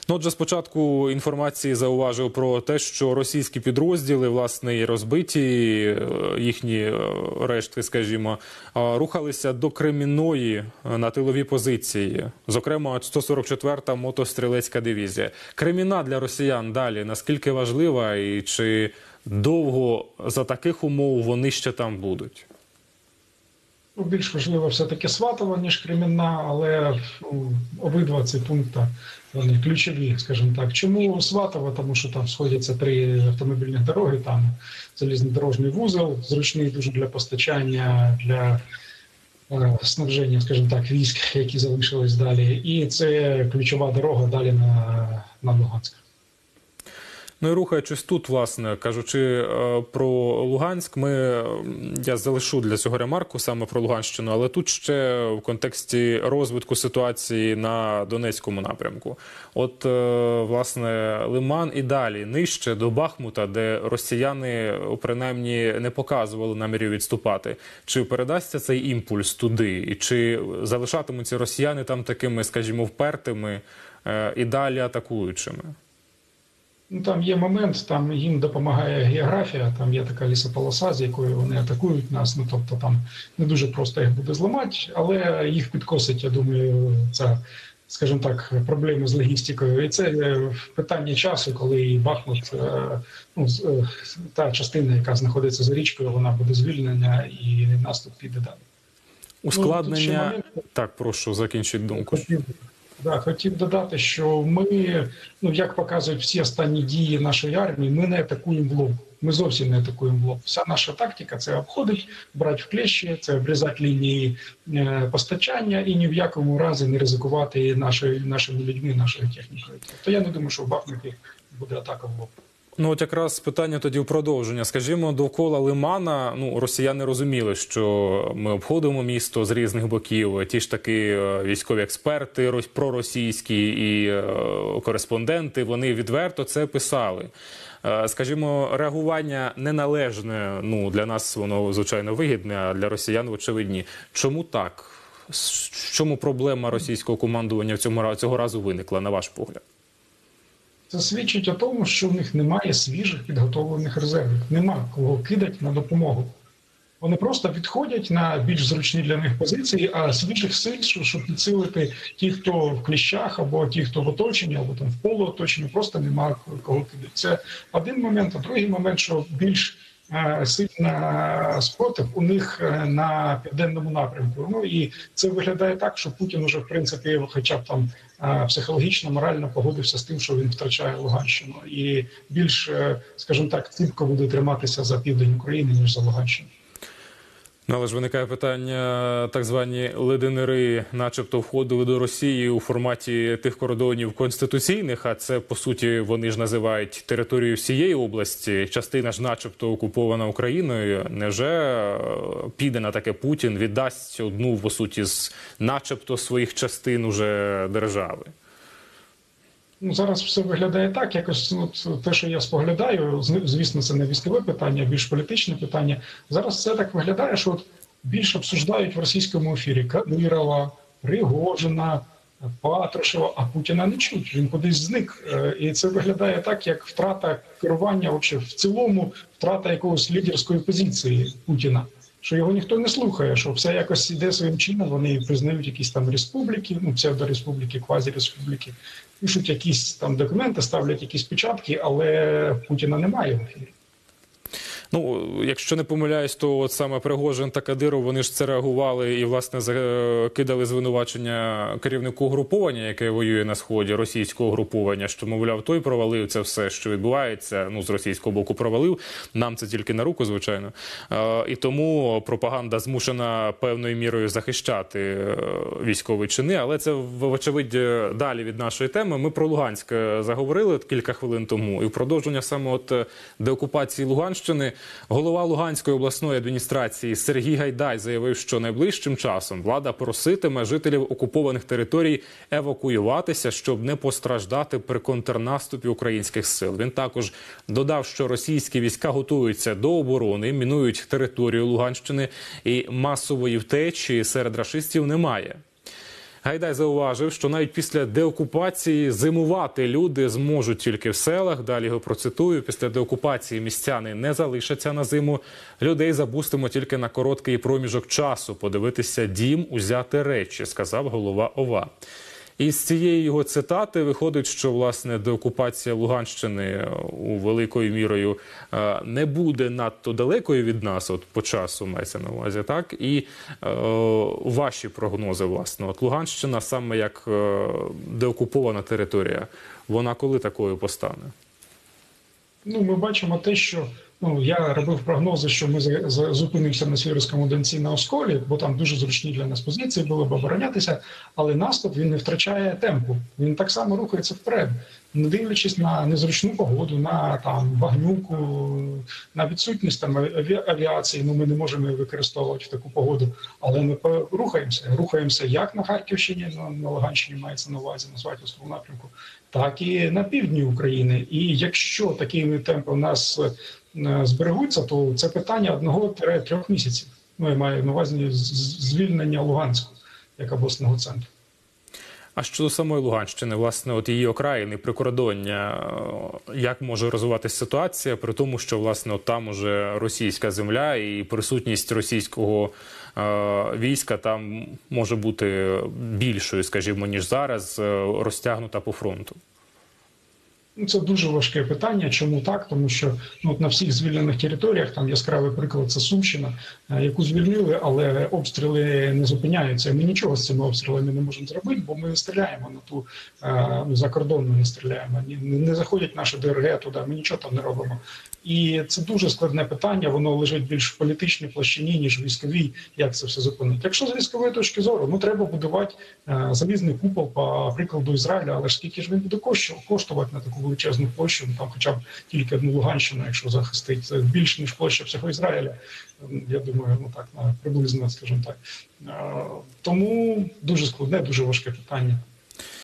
Ну, отже, спочатку інформації зауважив про те, що російські підрозділи, власне, і розбиті, їхні рештки, скажімо, рухалися до Кремінної на тилові позиції. Зокрема, 144-та мотострілецька дивізія. Креміна для росіян далі наскільки важлива і чи довго за таких умов вони ще там будуть? Більш важливо все-таки Сватово, ніж Кремінна, але обидва ці пункти, вони ключові, скажімо так. Чому Сватово? Тому що там сходяться 3 автомобільних дороги, там залізнодорожній вузол, зручний дуже для постачання, для снабження, скажімо так, військ, які залишились далі. І це ключова дорога далі на Луганськ. Ну і рухаючись тут, власне, кажучи про Луганськ, я залишу для цього ремарку саме про Луганщину, але тут ще в контексті розвитку ситуації на Донецькому напрямку. От, власне, Лиман і далі, нижче до Бахмута, де росіяни, принаймні, не показували намірів відступати. Чи передасться цей імпульс туди? І чи залишатимуться росіяни там такими, скажімо, впертими і далі атакуючими? Ну, там є момент, там їм допомагає географія, там є така лісополоса, з якою вони атакують нас, ну, тобто там не дуже просто їх буде зламати, але їх підкосить, я думаю, це, скажімо так, проблеми з логістикою. І це питання часу, коли і Бахмут, ну, та частина, яка знаходиться за річкою, вона буде звільнена і наступ піде далі. Ускладнення... Так, прошу, закінчіть думку. Хотів додати, що ми, ну, як показують всі останні дії нашої армії, ми не атакуємо в лоб. Ми зовсім не атакуємо в лоб. Вся наша тактика – це обходить, брати в клещі, це обрізати лінії постачання і ні в якому разі не ризикувати нашими людьми, нашою технікою. Тобто я не думаю, що в Бахмуті буде атака в лоб. Ну, от якраз питання тоді в продовження. Скажімо, довкола Лимана, ну, росіяни розуміли, що ми обходимо місто з різних боків. Ті ж таки військові експерти проросійські і кореспонденти, вони відверто це писали. Скажімо, реагування неналежне, ну, для нас воно, звичайно, вигідне, а для росіян, очевидні. Чому так? В чому проблема російського командування цього разу виникла, на ваш погляд? Це свідчить о тому, що в них немає свіжих підготовлених резервів. Нема кого кидати на допомогу. Вони просто відходять на більш зручні для них позиції, а свіжих сил, щоб підсилити ті, хто в кліщах, або ті, хто в оточенні, або там в полуоточенні, просто немає кого кидати. Це один момент. А другий момент, що більш сильна спротив у них на південному напрямку. Ну і це виглядає так, що Путін уже, в принципі, хоча б там психологічно, морально погодився з тим, що він втрачає Луганщину. І більш, скажімо так, ціпко буде триматися за південь України, ніж за Луганщину. Ну, але ж виникає питання, так звані леденери начебто входили до Росії у форматі тих кордонів конституційних, а це, по суті, вони ж називають територію всієї області, частина ж начебто окупована Україною. Невже піде на таке Путін, віддасть одну, по суті, з начебто своїх частин уже держави? Ну, зараз все виглядає так, якось, ну, те, що я споглядаю, звісно, це не військове питання, а більш політичне питання. Зараз все так виглядає, що от більше обсуждають в російському ефірі Кадирова, Пригожина, Патрушева, а Путіна не чуть, він кудись зник. І це виглядає так, як втрата керування, в цілому втрата якогось лідерської позиції Путіна. Що його ніхто не слухає, що все якось іде своїм чином, вони признають якісь там республіки, ну, псевдореспубліки, квазіреспубліки, пишуть якісь там документи, ставлять якісь печатки, але Путіна немає в ефірі. Ну, якщо не помиляюсь, то от саме Пригожин та Кадиров, вони ж це реагували і, власне, кидали звинувачення керівнику угруповання, яке воює на Сході, російського угруповання, що, мовляв, той провалив це все, що відбувається, ну, з російського боку провалив, нам це тільки на руку, звичайно. І тому пропаганда змушена певною мірою захищати військові чини, але це, вочевидь, далі від нашої теми. Ми про Луганськ заговорили кілька хвилин тому, і в продовження саме от деокупації Луганщини голова Луганської обласної адміністрації Сергій Гайдай заявив, що найближчим часом влада проситиме жителів окупованих територій евакуюватися, щоб не постраждати при контрнаступі українських сил. Він також додав, що російські війська готуються до оборони, мінують територію Луганщини і масової втечі серед рашистів немає. Гайдай зауважив, що навіть після деокупації зимувати люди зможуть тільки в селах. Далі його процитую. Після деокупації містяни не залишаться на зиму. Людей запустимо тільки на короткий проміжок часу. Подивитися дім, узяти речі, сказав голова ОВА. І з цієї його цитати виходить, що, власне, деокупація Луганщини у великою мірою не буде надто далекою від нас, от по часу мається на увазі, так? І ваші прогнози, власне, от Луганщина саме як деокупована територія, вона коли такою постане? Ну, ми бачимо те, що я робив прогнози, що ми зупинимося на Сіверському Донці на Осколі, бо там дуже зручні для нас позиції були б оборонятися, але наступ він не втрачає темпу. Він так само рухається вперед, не дивлячись на незручну погоду, на там багнюку, на відсутність там авіації. Ну, ми не можемо її використовувати в таку погоду, але ми рухаємося як на Харківщині, на Луганщині мається на увазі, на Сватівському напрямку, так і на півдні України. І якщо такими темпами у нас зберегуться, то це питання 1-3 місяців. Ну, я маю на увазі звільнення Луганську як обласного центру. А щодо самої Луганщини, власне, от її окраїни, прикордоння, як може розвиватися ситуація при тому, що, власне, от там уже російська земля і присутність російського війська там може бути більшою, скажімо, ніж зараз, розтягнута по фронту? Це дуже важке питання. Чому так? Тому що от на всіх звільнених територіях, там яскравий приклад – це Сумщина, яку звільнили, але обстріли не зупиняються. Ми нічого з цими обстрілами не можемо зробити, бо ми не стріляємо на ту закордонну, не стріляємо. Не заходять наші ДРГ туди, ми нічого там не робимо. І це дуже складне питання, воно лежить більш в політичній площині, ніж військовій, як це все зупинити. Якщо з військової точки зору, треба будувати залізний купол по прикладу Ізраїля, але ж скільки ж він буде коштувати на таку величезну площу, там хоча б тільки одну Луганщину, якщо захистить, це більше, ніж площа всього Ізраїля, я думаю, приблизно, скажімо так. Тому дуже складне, дуже важке питання.